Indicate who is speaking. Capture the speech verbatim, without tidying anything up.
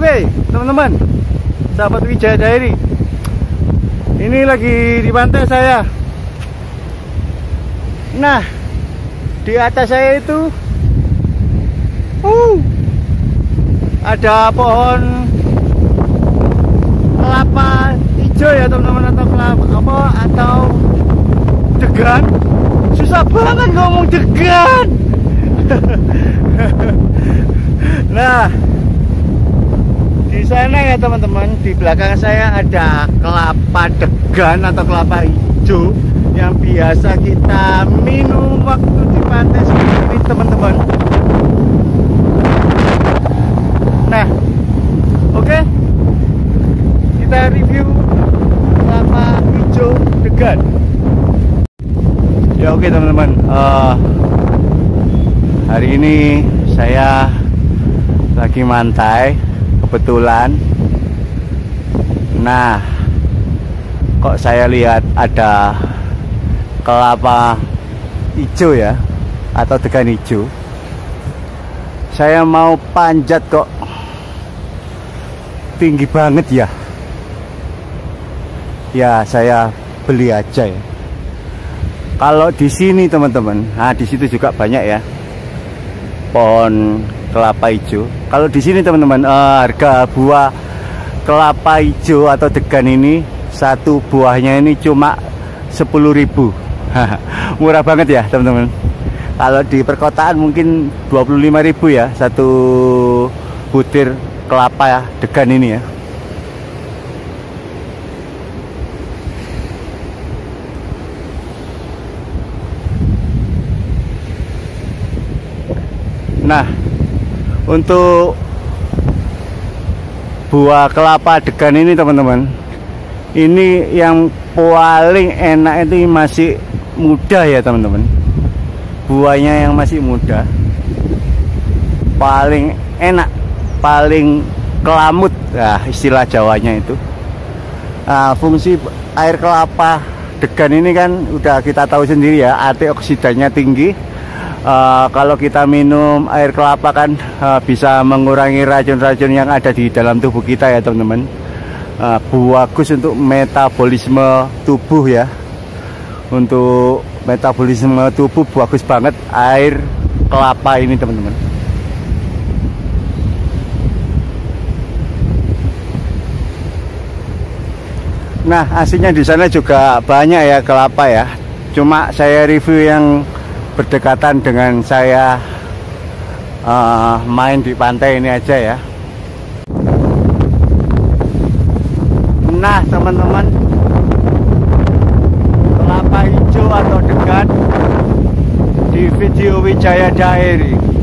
Speaker 1: Oke teman-teman, sahabat Wijaya Diary, ini lagi di pantai saya. Nah, di atas saya itu uh, ada pohon kelapa hijau ya teman-teman, atau kelapa apa atau degan. Susah banget ngomong degan. Nah, di sana ya teman-teman, di belakang saya ada kelapa degan atau kelapa hijau yang biasa kita minum waktu di pantai seperti ini teman-teman. Nah, oke okay. Kita review kelapa hijau degan. Ya oke okay, teman-teman, uh, hari ini saya lagi mantai kebetulan. Nah, kok saya lihat ada kelapa hijau ya, atau degan hijau. Saya mau panjat kok, tinggi banget ya. Ya saya beli aja ya. Kalau di sini teman-teman, nah di situ juga banyak ya pohon kelapa hijau. Kalau di sini teman-teman, eh, harga buah kelapa hijau atau degan ini satu buahnya ini cuma sepuluh ribu. Murah banget ya teman-teman. Kalau di perkotaan mungkin dua puluh lima ribu ya satu butir kelapa ya degan ini ya. Nah, untuk buah kelapa degan ini teman-teman, ini yang paling enak itu masih muda ya teman-teman. Buahnya yang masih muda paling enak, paling kelamut, nah istilah Jawanya itu. Nah, fungsi air kelapa degan ini kan udah kita tahu sendiri ya, antioksidannya tinggi. Uh, kalau kita minum air kelapa kan uh, bisa mengurangi racun-racun yang ada di dalam tubuh kita ya teman-teman. Uh, bagus untuk metabolisme tubuh ya. Untuk metabolisme tubuh bagus banget air kelapa ini teman-teman. Nah, aslinya di sana juga banyak ya kelapa ya. Cuma saya review yang berdekatan dengan saya uh, main di pantai ini aja ya. Nah teman-teman, kelapa hijau atau degan di video Wijaya Diary.